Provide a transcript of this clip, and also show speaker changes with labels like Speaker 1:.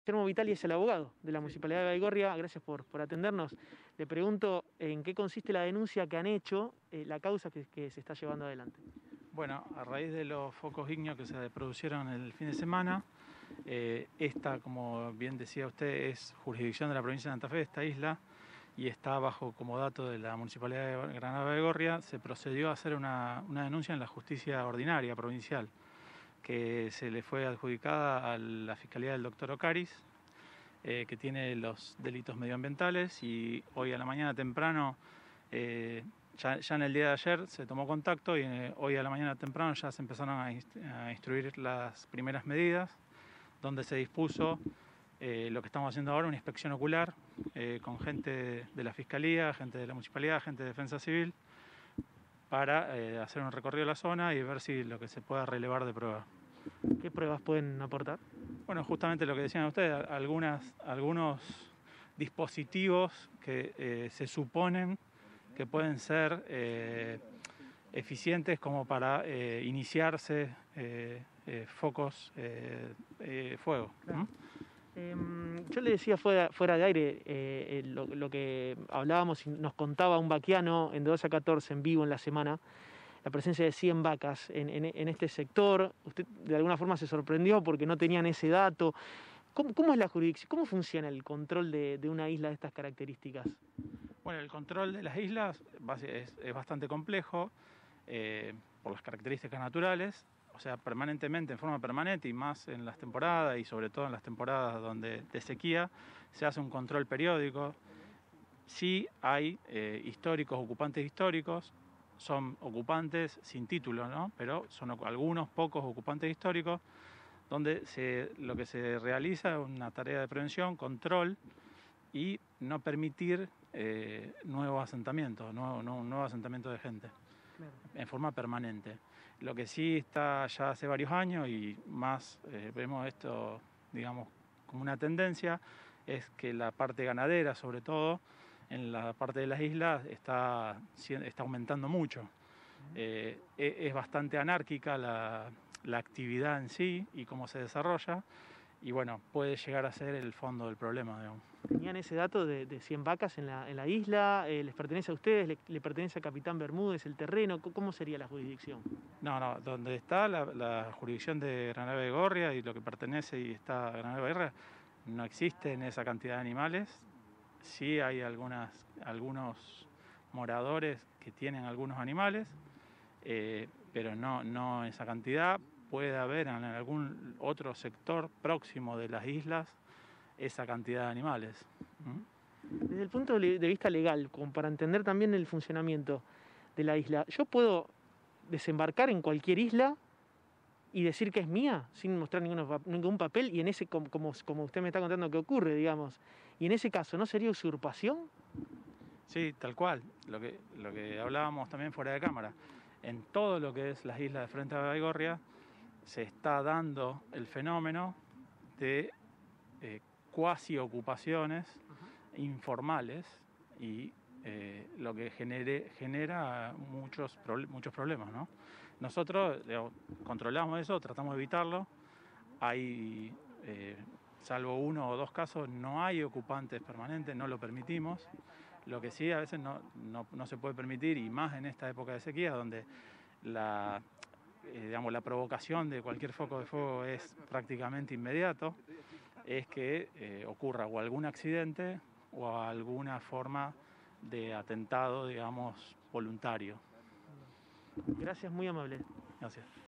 Speaker 1: Guillermo Vitali es el abogado de la Municipalidad de Baigorria. Gracias por atendernos. Le pregunto en qué consiste la denuncia que han hecho, la causa que se está llevando adelante.
Speaker 2: Bueno, a raíz de los focos ígneos que se produjeron el fin de semana, esta, como bien decía usted, es jurisdicción de la provincia de Santa Fe, esta isla, y está bajo comodato de la Municipalidad de Granada Baigorria. Se procedió a hacer una denuncia en la justicia ordinaria provincial, que se le fue adjudicada a la Fiscalía del Dr. Ocaris, que tiene los delitos medioambientales, y hoy a la mañana temprano, ya en el día de ayer se tomó contacto y hoy a la mañana temprano ya se empezaron a instruir las primeras medidas, donde se dispuso lo que estamos haciendo ahora, una inspección ocular con gente de la Fiscalía, gente de la Municipalidad, gente de Defensa Civil, para hacer un recorrido de la zona y ver si lo que se pueda relevar de prueba.
Speaker 1: ¿Qué pruebas pueden aportar?
Speaker 2: Bueno, justamente lo que decían ustedes, algunos dispositivos que se suponen que pueden ser eficientes como para iniciarse focos fuego.
Speaker 1: Claro. Yo le decía fuera de aire lo que hablábamos y nos contaba un vaquiano en de 12 a 14 en vivo en la semana, la presencia de 100 vacas en este sector. Usted de alguna forma se sorprendió porque no tenían ese dato. ¿Cómo es la jurisdicción? ¿Cómo funciona el control de una isla de estas características?
Speaker 2: Bueno, el control de las islas es bastante complejo por las características naturales, o sea, permanentemente, en forma permanente, y más en las temporadas y sobre todo en las temporadas de sequía, se hace un control periódico. Sí hay ocupantes históricos, son ocupantes sin título, ¿no? Pero son algunos pocos ocupantes históricos, donde lo que se realiza es una tarea de prevención, control, y no permitir nuevos asentamientos, nuevo asentamiento de gente, claro, en forma permanente. Lo que sí está ya hace varios años y más vemos esto, digamos, como una tendencia, es que la parte ganadera, sobre todo en la parte de las islas, está aumentando mucho. Es bastante anárquica la actividad en sí y cómo se desarrolla, y bueno, puede llegar a ser el fondo del problema, digamos.
Speaker 1: ¿Tenían ese dato de 100 vacas en la isla? ¿Les pertenece a ustedes? ¿Le pertenece a Capitán Bermúdez el terreno? ¿Cómo sería la jurisdicción?
Speaker 2: No, donde está la jurisdicción de Granada Baigorria y lo que pertenece y está a Granada Baigorria, no existen esa cantidad de animales. Sí hay algunos moradores que tienen algunos animales, pero no esa cantidad. Puede haber en algún otro sector próximo de las islas esa cantidad de animales.
Speaker 1: Desde el punto de vista legal, como para entender también el funcionamiento de la isla, ¿yo puedo desembarcar en cualquier isla y decir que es mía sin mostrar ningún papel? Y en ese, como usted me está contando que ocurre, digamos, y en ese caso, ¿no sería usurpación?
Speaker 2: Sí, tal cual, lo que hablábamos también fuera de cámara. En todo lo que es las islas de frente a Baigorria se está dando el fenómeno de cuasi ocupaciones informales, y lo que genera muchos problemas, ¿no? Nosotros controlamos eso, tratamos de evitarlo. Hay, salvo 1 o 2 casos, no hay ocupantes permanentes, no lo permitimos. Lo que sí a veces no se puede permitir, y más en esta época de sequía, donde la provocación de cualquier foco de fuego es prácticamente inmediato, es que ocurra o algún accidente o alguna forma de atentado, digamos, voluntario.
Speaker 1: Gracias, muy amable.
Speaker 2: Gracias.